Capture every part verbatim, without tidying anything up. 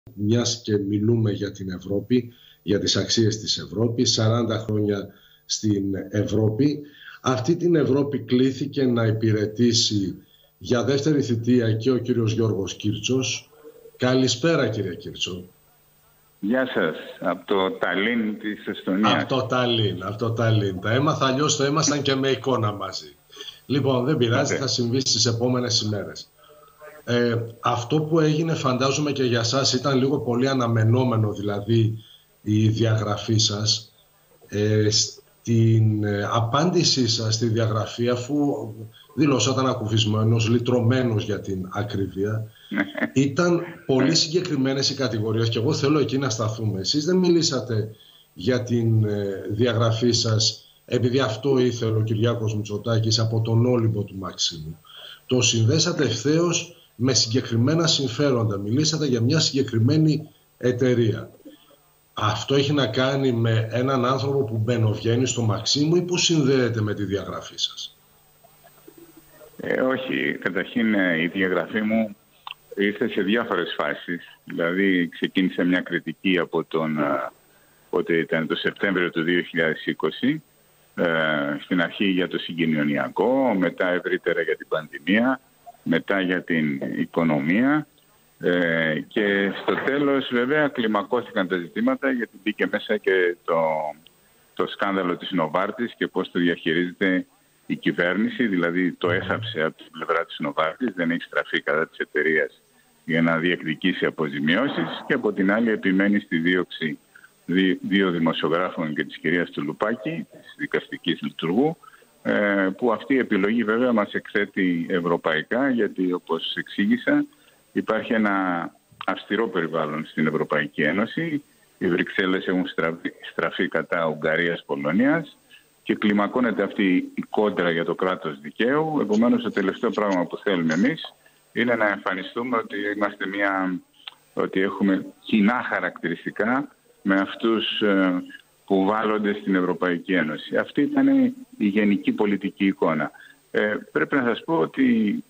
μιας και μιλούμε για την Ευρώπη, για τις αξίες της Ευρώπης, σαράντα χρόνια στην Ευρώπη. Αυτή την Ευρώπη κλήθηκε να υπηρετήσει για δεύτερη θητεία και ο κύριος Γιώργος Κίρτσος. Καλησπέρα, κύριε Κίρτσο. Γεια σας, από το Ταλίν της Εστονίας. Από το Ταλίν, από το Ταλίν. Τα έμαθα, αλλιώς το έμασταν και με εικόνα μαζί. Λοιπόν, δεν πειράζει, okay. Θα συμβεί στις επόμενες ημέρες. Ε, αυτό που έγινε, φαντάζομαι και για σας, ήταν λίγο πολύ αναμενόμενο, δηλαδή η διαγραφή σας. Ε, στην ε, απάντησή σας στη διαγραφή, αφού δηλώσατε ανακουφισμένος, λυτρωμένος για την ακρίβεια, ήταν πολύ συγκεκριμένες οι κατηγορίες και εγώ θέλω εκεί να σταθούμε. Εσείς δεν μιλήσατε για την ε, διαγραφή σας επειδή αυτό ήθελε ο Κυριάκος Μητσοτάκης από τον Όλυμπο του Μαξίμου. Το συνδέσατε ευθέως με συγκεκριμένα συμφέροντα. Μιλήσατε για μια συγκεκριμένη εταιρεία. Αυτό έχει να κάνει με έναν άνθρωπο που μπαινοβγαίνει στο Μαξίμου ή που συνδέεται με τη διαγραφή σας? Ε, όχι. Καταρχήν η διαγραφή μου ήρθε σε διάφορες φάσεις. Δηλαδή ξεκίνησε μια κριτική από τον, ότι ήταν το Σεπτέμβριο του δύο χιλιάδες είκοσι, ε, στην αρχή για το συγκοινωνιακό, μετά ευρύτερα για την πανδημία, μετά για την οικονομία ε, και στο τέλος βέβαια κλιμακώθηκαν τα ζητήματα, γιατί μπήκε μέσα και το, το σκάνδαλο της Νοβάρτης και πώς το διαχειρίζεται η κυβέρνηση, δηλαδή το έθαψε από την πλευρά της Νοβάρτης, δεν έχει στραφεί κατά της εταιρείας για να διεκδικήσει αποζημιώσεις, και από την άλλη επιμένει στη δίωξη δύο δημοσιογράφων και της κυρίας Τουλουπάκη, της δικαστικής λειτουργού, που αυτή η επιλογή βέβαια μας εκθέτει ευρωπαϊκά, γιατί όπως εξήγησα υπάρχει ένα αυστηρό περιβάλλον στην Ευρωπαϊκή Ένωση. Οι Βρυξέλλες έχουν στραφεί, στραφεί κατά Ουγγαρίας, Πολωνίας και κλιμακώνεται αυτή η κόντρα για το κράτος δικαίου. Επομένως, το τελευταίο πράγμα που θέλουμε εμείς είναι να εμφανιστούμε ότι είμαστε μια, ότι έχουμε κοινά χαρακτηριστικά με αυτούς που βάλλονται στην Ευρωπαϊκή Ένωση. Αυτή ήταν η γενική πολιτική εικόνα. Ε, πρέπει να σας πω ότι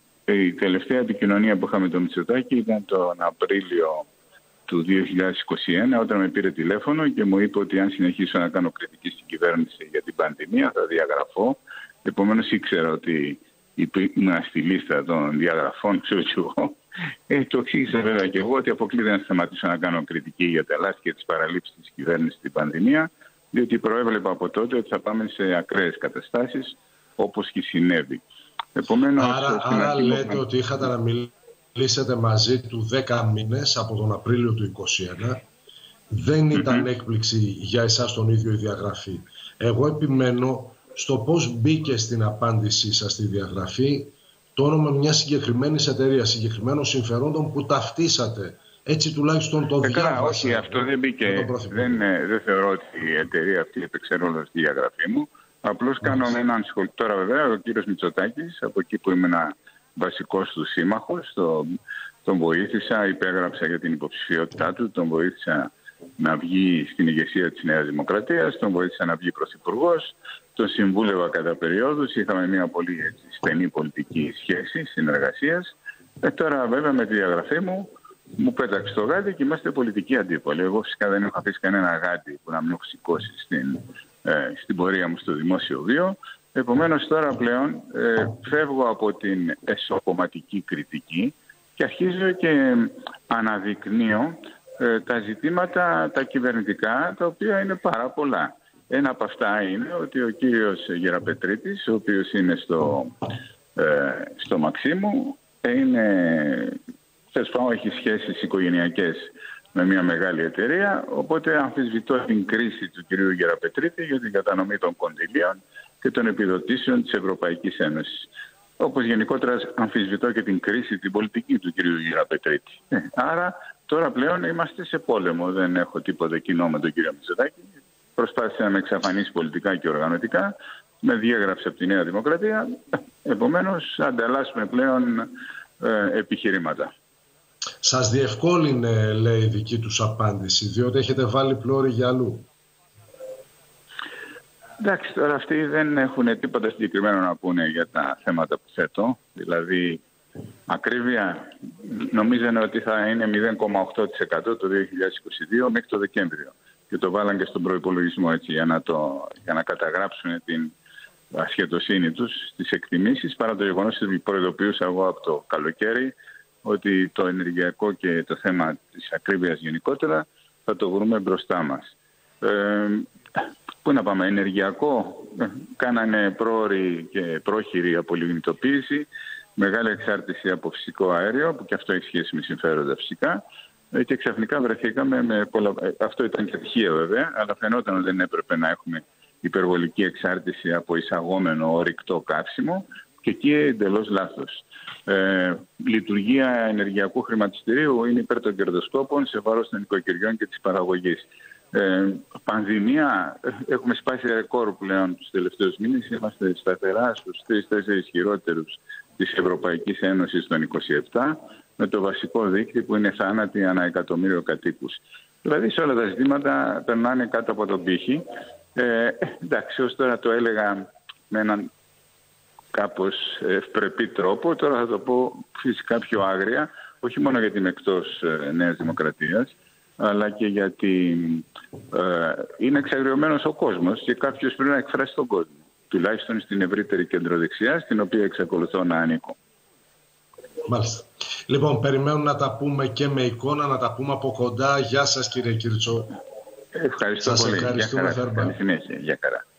η τελευταία επικοινωνία που είχαμε με τον Μητσοτάκη ήταν τον Απρίλιο του δύο χιλιάδες είκοσι ένα, όταν με πήρε τηλέφωνο και μου είπε ότι αν συνεχίσω να κάνω κριτική στην κυβέρνηση για την πανδημία θα διαγραφώ. Επομένως ήξερα ότι ήμουν στη λίστα των διαγραφών, ξέρω και εγώ. Ε, το εξήγησα βέβαια και εγώ ότι αποκλείται να σταματήσω να κάνω κριτική για τα λάθη και τις παραλήψεις της κυβέρνησης στην πανδημία, διότι προέβλεπα από τότε ότι θα πάμε σε ακραίες καταστάσεις, όπως και συνέβη. Επομένως, άρα άρα λέτε ότι είχατε να μιλήσετε μαζί του δέκα μήνες από τον Απρίλιο του είκοσι ένα. Δεν ήταν mm-hmm. έκπληξη για εσάς τον ίδιο η διαγραφή. Εγώ επιμένω στο πώς μπήκε στην απάντησή σας στη διαγραφή το όνομα μιας συγκεκριμένης εταιρείας, συγκεκριμένων συμφερόντων που ταυτίσατε. Έτσι τουλάχιστον το διάβασα. Όχι, αυτό δεν μπήκε. Δεν, δεν θεωρώ ότι η εταιρεία αυτή έπαιξε ρόλο στη διαγραφή μου. Απλώς κάνω έναν σχολείο. Τώρα βέβαια ο κύριος Μητσοτάκης, από εκεί που ήμουν βασικός του σύμμαχος, τον, τον βοήθησα, υπέγραψα για την υποψηφιότητά του, τον βοήθησα να βγει στην ηγεσία της Νέας Δημοκρατίας, τον βοήθησα να βγει πρωθυπουργός, τον συμβούλευα κατά περιόδους, είχαμε μια πολύ έτσι, στενή πολιτική σχέση, συνεργασίας. Ε, τώρα βέβαια με τη διαγραφή μου μου πέταξε το γάτι και είμαστε πολιτικοί αντίπολοι. Εγώ φυσικά δεν έχω αφήσει κανένα γάτι που να μην έχω σηκώσει στην, ε, στην πορεία μου στο δημόσιο βίο. Επομένως τώρα πλέον ε, φεύγω από την εσωκομματική κριτική και αρχίζω και αναδεικνύω ε, τα ζητήματα τα κυβερνητικά, τα οποία είναι πάρα πολλά. Ένα από αυτά είναι ότι ο κύριος Γεραπετρίτης, ο οποίος είναι στο, ε, στο Μαξίμου, είναι... Θες πάω, έχει σχέσεις οικογενειακές με μια μεγάλη εταιρεία, οπότε αμφισβητώ την κρίση του κυρίου Γεραπετρίτη για την κατανομή των κονδυλίων και των επιδοτήσεων της Ευρωπαϊκής Ένωσης. Όπως γενικότερα αμφισβητώ και την κρίση, την πολιτική του κυρίου Γεραπετρίτη. Ε, άρα τώρα πλέον είμαστε σε πόλεμο, δεν έχω τίποτα κοινό με τον κύριο Μητσοτάκη. Προσπάθησε να με εξαφανίσει πολιτικά και οργανωτικά, με διέγραψε από τη Νέα Δημοκρατία, επομένως ανταλλάσσουμε πλέον ε, επιχειρήματα. Σας διευκόλυνε, λέει, η δική τους απάντηση, διότι έχετε βάλει πλώρη για αλλού. Εντάξει, τώρα αυτοί δεν έχουν τίποτα συγκεκριμένο να πούνε για τα θέματα που θέτω. Δηλαδή, Ακρίβεια, νομίζανε ότι θα είναι μηδέν κόμμα οκτώ τοις εκατό το δύο χιλιάδες είκοσι δύο μέχρι το Δεκέμβριο. Και το βάλαν και στον προϋπολογισμό έτσι, για, να το, για να καταγράψουν την ασχετοσύνη τους στις εκτιμήσεις, παρά το γεγονός ότι προειδοποιούσα εγώ από το καλοκαίρι ότι το ενεργειακό και το θέμα της ακρίβειας γενικότερα θα το βρούμε μπροστά μας. Ε, πού να πάμε, ενεργειακό, κάνανε πρόωρη και πρόχειρη απολιγνητοποίηση, μεγάλη εξάρτηση από φυσικό αέριο, που και αυτό έχει σχέση με συμφέροντα φυσικά, και ξαφνικά βρεθήκαμε με πολλά... Αυτό ήταν και ατυχία βέβαια, αλλά φαινόταν ότι δεν έπρεπε να έχουμε υπερβολική εξάρτηση από εισαγόμενο ορυκτό καύσιμο, και εκεί εντελώς λάθος. Ε, λειτουργία ενεργειακού χρηματιστηρίου είναι υπέρ των κερδοσκόπων σε βάρος των νοικοκυριών και της παραγωγής. Ε, πανδημία, έχουμε σπάσει ρεκόρ πλέον τους τελευταίους μήνες. Είμαστε σταθερά στους τρεις τέσσερις χειρότερους της Ευρωπαϊκής Ένωσης των είκοσι επτά, με το βασικό δείκτη που είναι θάνατοι ανά εκατομμύριο κατοίκους. Δηλαδή σε όλα τα ζητήματα περνάνε κάτω από τον πύχη. Ε, εντάξει, ως τώρα το έλεγα με έναν κάπως ευπρεπή τρόπο, τώρα θα το πω φυσικά πιο άγρια, όχι μόνο γιατί είμαι εκτός ε, Νέας Δημοκρατίας, αλλά και γιατί ε, είναι εξαγριωμένος ο κόσμος και κάποιος πρέπει να εκφράσει τον κόσμο. Τουλάχιστον στην ευρύτερη κεντροδεξιά, στην οποία εξακολουθώ να ανήκω. Μάλιστα. Λοιπόν, περιμένουμε να τα πούμε και με εικόνα, να τα πούμε από κοντά. Γεια σας κύριε Κίρτσο. Ευχαριστώ σας πολύ. Ευχαριστούμε Γεια χαρά. θερμά. Καλή συνέχεια. Γεια χαρά.